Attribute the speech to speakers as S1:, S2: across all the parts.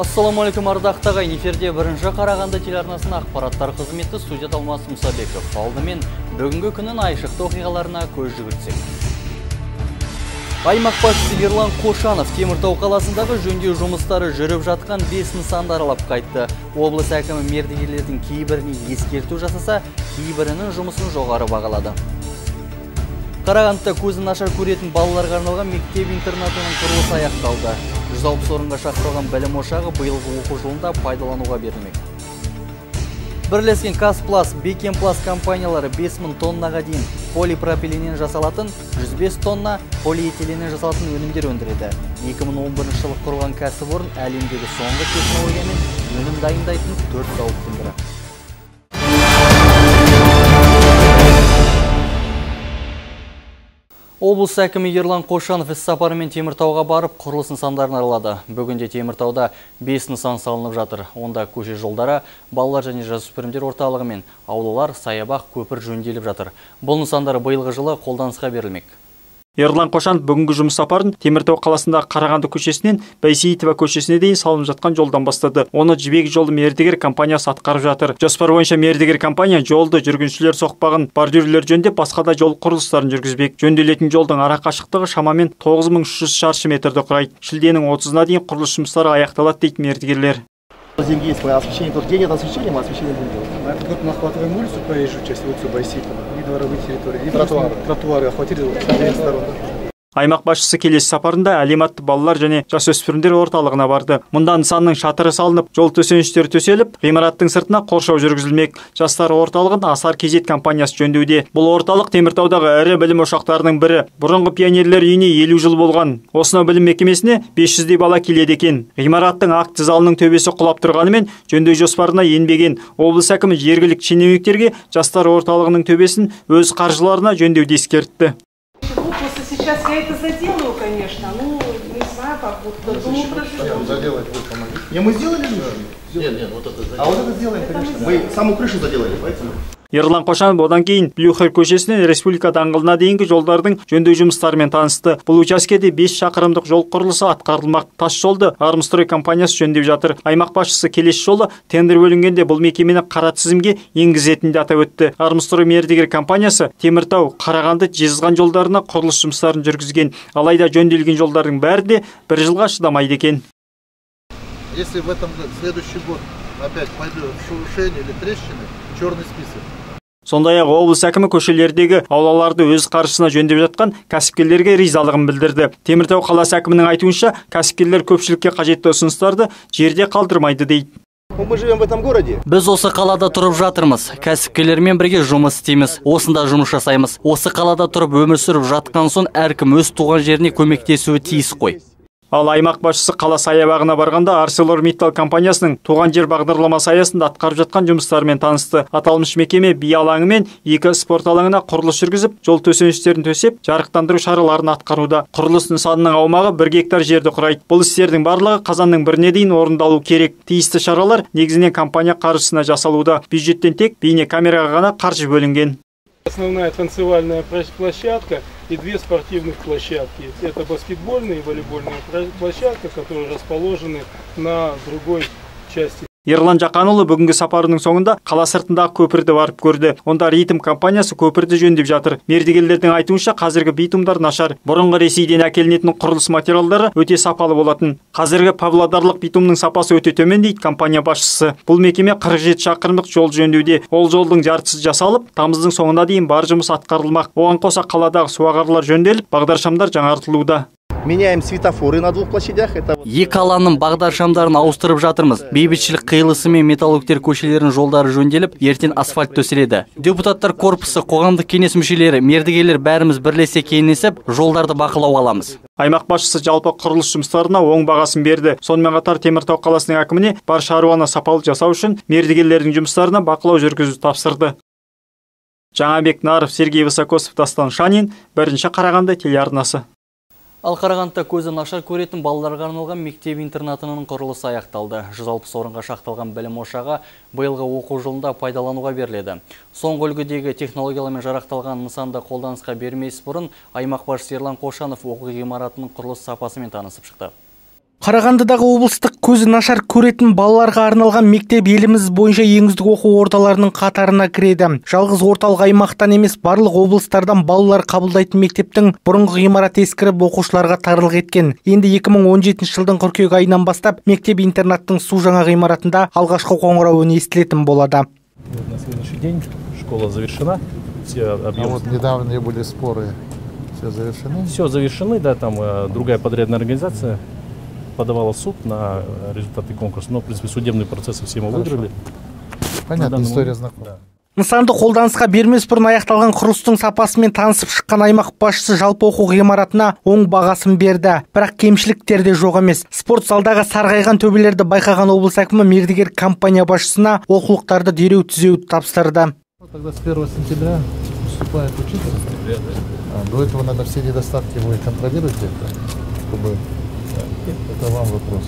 S1: Ассаламалейкум ардақты ағайын, эфирде бірінші Қарағанды телеарнасының ақпараттар қызметі студия Алмас Мұсабеков. Алдымен бүгінгі күннің айшықты оқиғаларына көз жүгіртсек. Аймақ басшысы Ерлан Қошанов Теміртау қаласындағы жөндеу жұмыстары жүріп жатқан 5 нысанды аралап қайтты. Облыс әкімі мердігерлердің кейбіріне ескерту жасаса, кейбірінің жұмысын жоғары бағалады. Қарағандыда көзі нашар көретін балаларға арналған мектеп-интернатының құрылысы аяқталды. 160 орынға шақырылған білім ошағы биылғы оқу жылында пайдалануға берілмек. Бірлескен Казпласт, Бекемпласт компаниялары 5000 тоннаға дейін полипропиленнен жасалатын 105 тонна полиэтиленнен жасалатын өнімдер өндіреді. 2011 жылы құрылған кәсіпорын әлемдегі соңғы технологиямен өнім дайындайтын 4 зауыттың бірі. Облыс әкімі Ерлан Қошанов іс-сапарымен Теміртауға барып, құрылыс нысандарын аралады. Бүгінде Теміртауда 5 нысан салынып жатыр. Онда көше жолдары, балалар және жасөспірімдер орталығы мен аулалар, саябақ, көпір жөнделіп жатыр. Бұл нысандар биылғы жылы қолданысқа берілмек.
S2: Ерлан Қошанов бүгінгі жұмыс сапарын Теміртау қаласындағы Қарағанды көшесінен Байсейітова көшесіне дейін салынып жатқан жолдан бастады. Оны Жібек жолы мердігер компаниясы атқарып жатыр. Жоспар бойынша мердігер компания жолды жүргіншілер соқпағын, бордюрлер жөндеп, басқа да жол құрылыстарын жүргізбек. Жөнделетін жолдың ара қашықтығы шамамен 9300 шаршы метрді құрайды. Шілденің 30-на дейін құрылыс жұмыстары аяқталады дейді мердігерлер.
S3: Деньги есть, освещение только день, это освещение, мы освещение будем делать.
S4: На этот год мы охватываем улицу, проезжую часть, улицу Байсейітова, и дворовые территории, и тротуары охватили с обеих сторон.
S2: Аймақ басшысы келесі сапарында әлематты балалар және жасөспірімдер орталығына барды. Мұнда нысанның шатыры салынып, жол төсеніштері төселіп, ғимараттың сыртына қоршау жүргізілмек. Жастар орталығын Асар Кезет компаниясы жөндеуде. Бұл орталық Теміртаудағы ірі білім ошақтарының бірі. Бұрынғы пионерлер үйіне 50 жыл болған. Осынау білім мекемесіне 500-дей бала келеді екен. Ғимараттың акт залының төбесі құлап тұрғанымен жөндеу жоспарына енбеген. Облыс әкімі жергілікті шенеуніктерге жастар орталығының төбесін өз қаржыларына жөндеуді ескертті.
S5: Сейчас я это заделаю, конечно, ну, не знаю, как вот к этому проживем.
S3: Заделать вы помогите. Не, мы сделали же? Нет, вот это заделаем. А вот это сделаем, конечно. Мы саму крышу заделали, поэтому...
S2: Ерлан Қошанов одан кейін Блюхер көшесінен Республика даңғылына дейінгі жолдардың жөндеу жұмыстарымен танысты. Бұл учаскеде 5 шақырымдық жол құрылысы атқарылмақ. Тас жолды Армстрой компаниясы жөндеп жатыр. Аймақ басшысы келесі жолы тендер бөлінгенде бұл мекемені қара тізімге енгізетінді атап өтті. Армстрой мердігер компаниясы Теміртау, Қарағанды, Жезқазған жолдарына құрылыс жұмыстарын жүргізген. Алайда жөнделген жолдардың бәрі де 1 жылға шыдамайды екен.
S6: Если в этом следующий год опять пойдет шелушение или трещины, черный список.
S2: Сондай-ақ облыс әкімі көшелердегі аулаларды өз қаржысына жөндеп жатқан кәсіпкерлерге ризалығын білдірді. Теміртау қаласы әкімінің айтуынша, кәсіпкерлер көпшілікке қажетті ұсыныстарды жерде қалдырмайды дейді.
S3: Мы живем в этом городе.
S1: Біз осы қалада тұрып жатырмыз. Кәсіпкерлермен бірге жұмыс істейміз. Осында жұмыс жасаймыз. Осы қалада тұрып өмір сүріп жатқан соң әркім өз туған жеріне көмектесуі тиіс қой.
S2: Ал аймақ басшысы қала саябағына барғанда ArcelorMittal компаниясының туған жер бағдарламасы аясында атқарып жатқан жұмыстарымен танысты. Аталмыш мекеме би алаңы мен 2 спорт алаңына құрылыс жүргізіп, жол төсеніштерін төсеп, жарықтандыру шараларын атқаруда. Құрылыс нысанының аумағы 1 гектар жерді құрайды. Бұл істердің барлығы қазанның 1-не дейін орындалу керек. Тиісті шаралар негізінен компания қаржысына жасалуда. Бюджеттен тек бейнекамераға ғана қаржы бөлінген.
S4: Основная танцевальная площадка и 2 спортивных площадки. Это баскетбольная и волейбольная площадка, которые расположены на другой части.
S2: Ерлан Жақанұлы бүгінгі сапарының соңында қала сыртындағы көпірді барып көрді. Онда Ритм компаниясы көпірді жөндеп жатыр. Мердігерлердің айтуынша қазіргі битумдар нашар. Бұрынғы Ресейден әкелінетін құрылыс материалдары өте сапалы болатын. Қазіргі павлодарлық битумның сапасы өте төмен дейді компания басшысы. Бұл мекеме 47 шақырымдық жол жөндеуде. Ол жолдың жартысы жасалып, тамыздың соңына дейін бар жұмыс атқарылмақ. Оған қоса қаладағы суағарлар жөнделіп, бағдаршамдар жаңартылуда.
S3: Меняем светофоры на 2 площадях.
S1: Екі алаңның бағдаршамдарын ауыстырып жатырмыз. Бейбітшілік қиылысы мен металлургтер көшелерінің жолдары жөнделіп, ертең асфальт төселеді. Депутаттар корпусы, қоғамдық кеңес мүшелері, мердігерлер бәріміз бірлесе кеңесіп, жолдарды бақылауға аламыз.
S2: Аймақ басшысы жалпы құрылыс жұмыстарына оң бағасын берді. Сонымен қатар Теміртау қаласының әкіміне бар шаруаны сапалы жасау үшін мердігерлердің жұмыстарына бақылау жүргізуді тапсырды. Жаңабек Наров, Сергей Высокосов, Дастан Шанин, 1-ші Қарағанды телеарнасы.
S1: Ал Қарағандыда көзі нашар көретін балаларға арналған мектеп-интернатының құрылысы аяқталды. 160 орынға шақталған білім ошағы биылғы оқу жылында пайдалануға беріледі. Соңғы үлгідегі технологиялармен жарақталған нысанды қолданысқа бермес бұрын аймақ басшысы Ерлан Қошанов оқу ғимаратының құрылыс сапасымен танысып шықты.
S7: Қарағандыдағы облыстық көзі нашар көретін балаларға арналған мектеп еліміз бойынша ең үздік оқу ордаларының қатарына кіреді. Жалғыз орталық аймақтан емес, барлық облыстардан балалар қабылдайтын мектептің бұрынғы ғимараты ескіріп оқушыларға тарлық еткен. Енді 2017 жылдың қыркүйек айынан бастап мектеп-интернаттың су жаңа ғимаратында алғашқы қоңырау үні естілетін болады.
S8: На следующий день школа завершена. Все объемы.
S6: Вот недавно были споры. Все завершены?
S8: Все завершены, да, там другая подрядная организация подавала в суд на результаты конкурса, но, в принципе, судебные процессы все мы выиграли.
S6: Понятно, история знакома.
S7: Нысанды қолданысқа бермес бұрын аяқталған құрылыстың сапасымен танысып шыққан аймақ басшысы жалпы оқу ғимаратына оң бағасын берді. Бірақ кемшіліктер де жоқ емес. Спорт залдағы сарғайған төбелерді байқаған облыс әкімі мердігер компания басшысына олқылықтарды дереу түзеуді тапсырды.
S6: Тогда с 1 сентября вступает учитель. До этого надо все недостатки вы контролируете, чтобы это вам вопрос.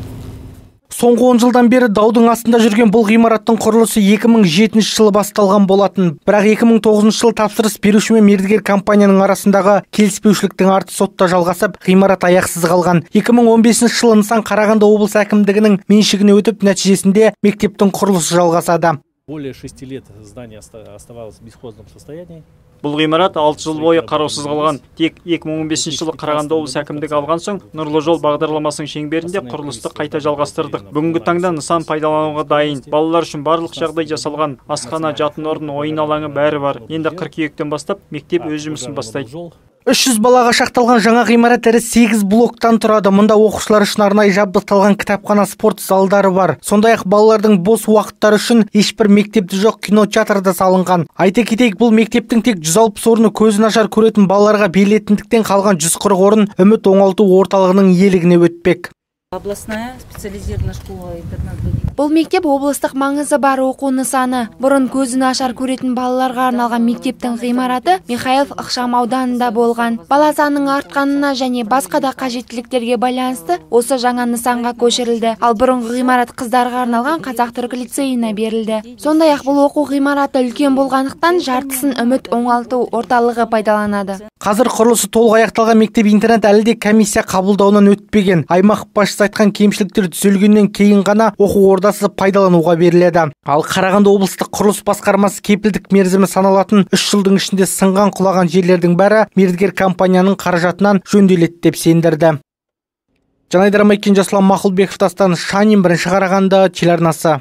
S7: Соңғы 10 жылдан бері даудың астында жүрген бұл ғимараттың құрылысы 2007 жылы басталған болатын. Бірақ 2009 жылы тапсырыс беруші мен мердігер компанияның арасындағы келіспеушіліктің арты сотта жалғасып, ғимарат аяқсыз қалған. 2015 жылы нысан Қарағанды облыс әкімдігінің меншігіне өтіп, нәтижесінде мектептің құрылысы жалғасады.
S8: Более 6 лет здание оставалось в бесхозном состоянии.
S2: Бұл ғимарат 6 жыл бойы қараусыз қалған. Тек 2015 жылы Қарағанды облыс әкімдігі алған соң Нұрлы жол бағдарламасының шеңберінде құрылысты қайта жалғастырдық. Бүгінгі таңда нысан пайдалануға дайын. Балалар үшін барлық жағдай жасалған. Асхана, жатын орын, ойын алаңы бәрі бар. Енді қыркүйектен бастап мектеп өз жұмысын бастайды.
S7: 300 балаға шақталған жаңа ғимарат ірі 8 блоктан тұрады. Мұнда оқушылар үшін арнайы жабдықталған кітапхана, спорт залдары бар. Сондай-ақ балалардың бос уақыттары үшін ешбір мектепте жоқ кинотеатр да салынған. Айта кетейік, бұл мектептің тек 160 орны көзі нашар көретін балаларға берілетіндіктен қалған 140 орын үміт оңалту орталығының иелігіне өтпек.
S9: Областная специализированная школа-интернат.
S10: Бұл мектеп облыстық маңызы бар оқу нысаны. Бұрын көзі нашар көретін балаларға арналған мектептің ғимараты Михайлов ықшам ауданында болған. Бала санының артқанына және басқа да қажеттіліктерге байланысты осы жаңа нысанға көшірілді. Ал бұрынғы ғимарат қыздарға арналған Қазақ-түрік лицейіне берілді. Сондай-ақ бұл оқу ғимараты үлкен болғандықтан жартысын үміт оңалту орталығы пайдаланады.
S7: Қазір құрылысы толық аяқталған мектеп-интернат әлі де комиссия қабылдауынан өтпеген. Аймақ басшысы айтқан кемшіліктер түзелгеннен кейін ғана оқу ордасы пайдалануға беріледі. Ал Қарағанды облыстық құрылыс басқармасы кепілдік мерзімі саналатын 3 жылдың ішінде сынған құлаған жерлердің бәрі мердігер компанияның қаражатынан жөнделеді деп сендірді. Жанайдар Майкен, Жасұлан Мақұлбеков, Дастан Шанин, Бірінші Қарағанды телеарнасы.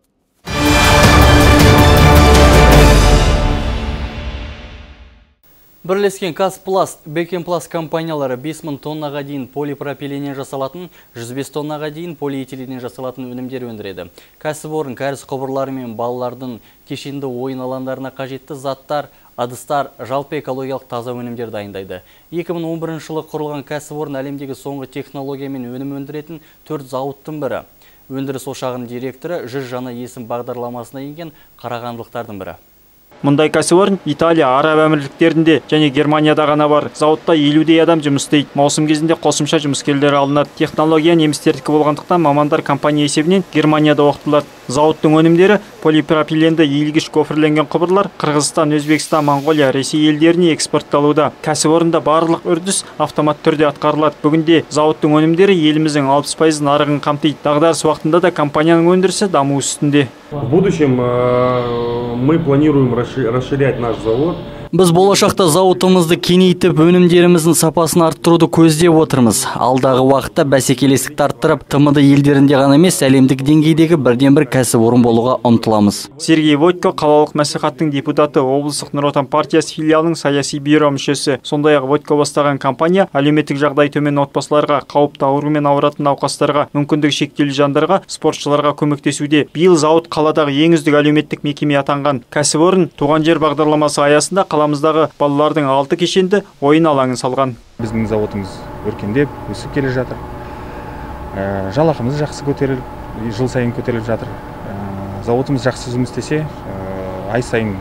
S1: Бірлескен Қазпласт, Бекенпласт компаниялары 5000 тоннаға дейін полипропиленен жасалатын, 105 тоннаға дейін полиэтиленен жасалатын өнімдер өндіреді. Кәсіпорын кәріз құбырлары мен балалардың кешенді ойын алаңдарына қажетті заттар, ыдыстар, жалпы экологиялық таза өнімдер дайындайды. 2011 жылы құрылған кәсіпорын әлемдегі соңғы технологиямен өнім өндіретін 4 зауыттың бірі. Өндіріс ошағының директоры жүз жаңа есім бағдарламасына енген қарағандылықтардың бірі.
S2: Мұндай кәсіпорын Италия, Араб әмірліктерінде және Германияда ғана бар. Зауытта 50-дей адам жұмыс істейді. Маусым кезінде қосымша жұмыскерлер алынады. Технология немістердікі болғандықтан мамандар компания есебінен Германияда оқытылады. Зауыттың өнімдері полипропиленді иілгіш көпірленген құбырлар Қырғызстан, Өзбекстан, Моңғолия, Ресей елдеріне экспортталуда. Кәсіпорында барлық үрдіс автомат түрде атқарылады. Бүгінде зауыттың өнімдері еліміздің 60% нарығын қамтиды. Дағдарыс уақытында да компанияның өндірісі даму үстінде.
S11: В будущем мы планируем расширять наш завод.
S1: Біз болашақта зауытымызды кеңейтіп, өнімдеріміздің сапасын арттыруды көздеп отырмыз. Алдағы уақытта бәсекелестікті арттырып, ТМД елдерінде ғана емес, әлемдік деңгейдегі бірден-бір кәсіпорын болуға ұмтыламыз.
S2: Сергей Войтко, қалалық мәслихаттың депутаты, облыстық Нұр Отан партиясы филиалының саяси бюро мүшесі. Сондай-ақ Войтко бастаған компания әлеуметтік жағдай төмен отбасыларға, қауіпті аурумен ауыратын науқастарға, мүмкіндігі шектеулі жандарға, спортшыларға көмектесуде. Биыл зауыт қаладағы ең үздік әлеуметтік мекеме атанған. Кәсіпорын туған жер бағдарламасы аясында қаламыздағы балалардың 6 кешенді ойын алаңын салған.
S12: Біздің заводымыз өркендеп, өсіп келе жатыр. Жалақымыз жақсы көтеріліп, жыл сайын көтеріліп жатыр. Заводымыз жақсы жұмыс істесе, ай сайын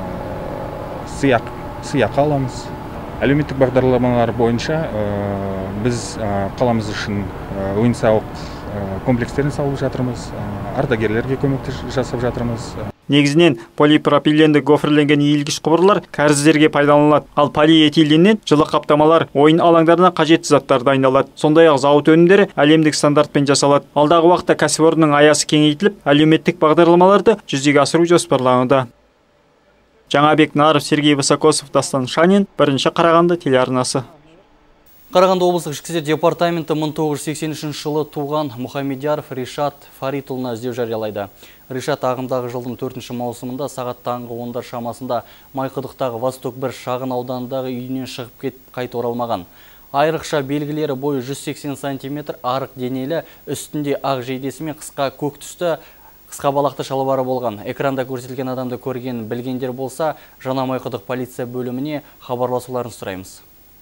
S12: сыйақы аламыз. Әлеуметтік бағдарламалар бойынша біз қаламыз үшін ойын-сауық комплекстерін салып жатырмыз. Ардагерлерге көмек жасап жатырмыз.
S2: Негізінен полипропиленді гофрленген иілгіш құбырлар кәріздерге пайдаланылады. Ал полиэтиленнен жылы қаптамалар, ойын алаңдарына қажетті заттар дайындалады. Сондай-ақ зауыт өнімдері әлемдік стандартпен жасалады. Алдағы уақытта кәсіпорынның аясы кеңейтіліп, әлеуметтік бағдарламаларды жүзеге асыру жоспарлануда. Жаңабек Наров, Сергей Высокосов, Дастан Шанин, бірінші Қарағанды телеарнасы.
S1: Қарағанды облыстық ішкі істер департаменті 1983 жылы туған Мұхамедияров Ришат Фаритұлына іздеу жариялайды. Ришат ағымдағы жылдың 4 маусымында сағат таңғы 10 шамасында Майқұдықтағы Восток 1 шағын ауданындағы үйінен шығып кетіп қайта оралмаған. Айрықша белгілері бойы 180 см, арық денелі, үстінде ақ жейдесі мен қысқа көк түсті қысқа балақты шалбары болған. Экранда көрсетілген адамды көрген білгендер болса, Жаңа Майқұдық полиция бөліміне хабарласуларын сұраймыз.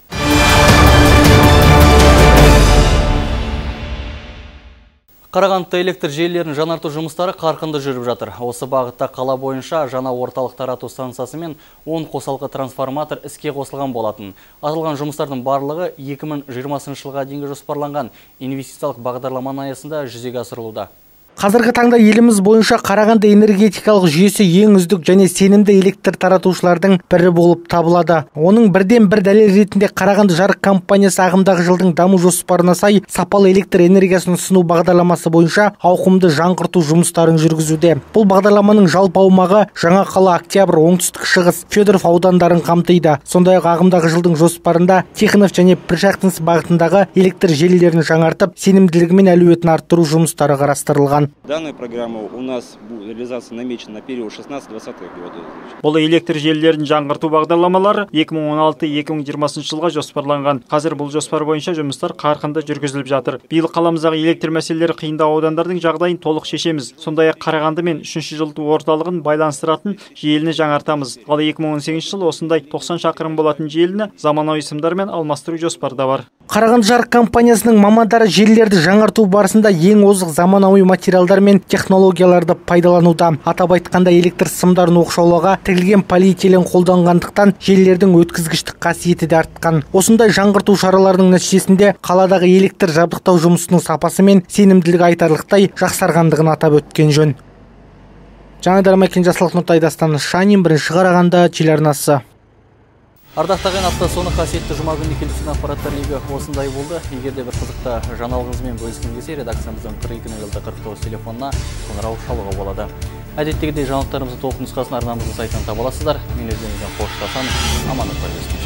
S1: Қарағандыда электр желілерін жаңарту жұмыстары қарқынды жүріп жатыр. Осы бағытта қала бойынша жаңа орталық тарату станциясы мен 10 қосалқы трансформатор іске қосылған болатын. Аталған жұмыстардың барлығы 2020 жылға дейінгі жоспарланған инвестициялық бағдарламаның аясында жүзеге асырылуда.
S7: Қазіргі таңда еліміз бойынша Қарағанды энергетикалық жүйесі ең үздік және сенімді электр таратушылардың бірі болып табылады. Оның бірден бір дәлел ретінде Қарағанды жарық компаниясы ағымдағы жылдың даму жоспарына сай сапалы электр энергиясын ұсыну бағдарламасы бойынша ауқымды жаңғырту жұмыстарын жүргізуде. Бұл бағдарламаның жалпы аумағы Жаңақала, Октябрь, Оңтүстік Шығыс, Федоров аудандарын қамтиды. Сондай-ақ ағымдағы жылдың жоспарында Тихонов және Пришахтинск бағытындағы электр желілерін жаңартып, сенімділігі мен әлеуетін арттыру жұмыстары қарастырылған.
S13: Данная программа у нас реализация намечена на период 16-20 года.
S2: Бұл электр желілерін жаңғырту бағдарламалары 2016-2020 жылға жоспарланған. Қазір бұл жоспар бойынша жұмыстар қарқынды жүргізіліп жатыр. Биыл қаламыздағы электр мәселелері қиындау аудандардың жағдайын толық шешеміз. Сондай-ақ Қарағанды мен 3-ші жылыту орталығын байланыстыратын желіні жаңартамыз. Ал 2018 жыл осындай 90 шақырым болатын желіні заманауи сымдармен алмастыру жоспарда бар.
S7: Қарағанды жарық компаниясының мамандары желілерді жаңарту барысында ең озық заманауи материалдар мен технологияларды пайдалануда. Атап айтқанда электр сымдарын оқшаулауға тігілген полиэтилен қолданғандықтан желілердің өткізгіштік қасиеті де артқан. Осындай жаңғырту шараларының нәтижесінде қаладағы электр жабдықтау жұмысының сапасы мен сенімділігі айтарлықтай жақсарғандығын атап өткен жөн. Жаңадан Мәкен Жасылық Нұртай, Дастан Шанин, бірінші Қарағанды телеарнасы.
S1: Ардақтаған апта соны қасиетті жұма күніне келісін ақпараттар легі осындай болды. Егер де бір қызықты жаңалығыңызбен бөліскіңіз келсе, редакциямыздың 42-49 телефонына қоңырау шалуға болады. Әдеттегідей жаңалықтарымыздың толық нұсқасын арнамыздың сайтынан таба аласыздар. Мен өздеріңізбен қоштасам, амандық білдіріңіз.